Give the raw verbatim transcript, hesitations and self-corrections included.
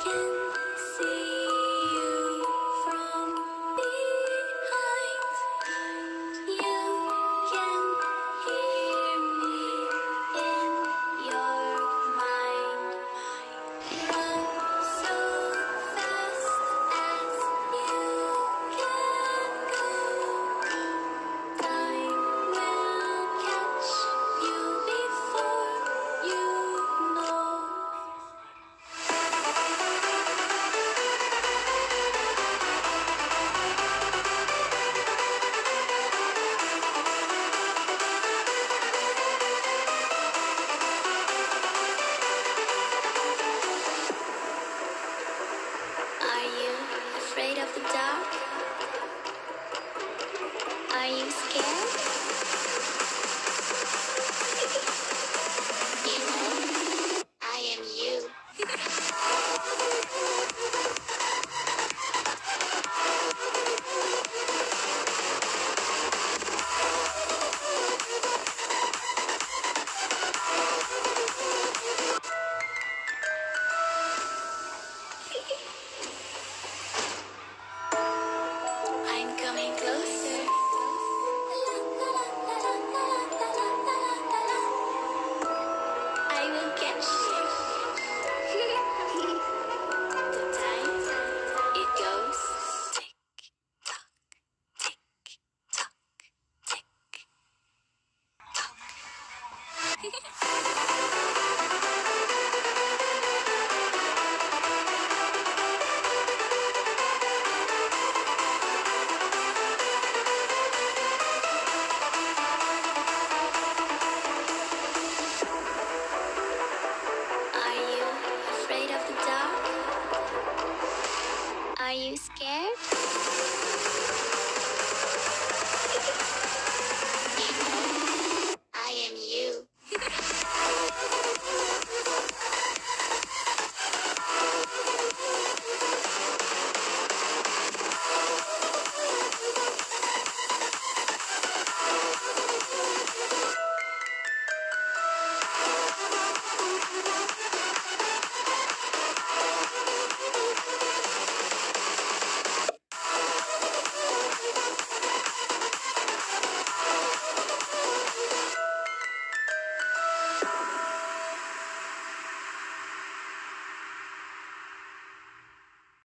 Afraid of the dark? Are you scared? You know, I am you. I'm coming closer. I will catch you. The time it goes tick tock, tick tock, tick Are you afraid of the dark? Are you scared?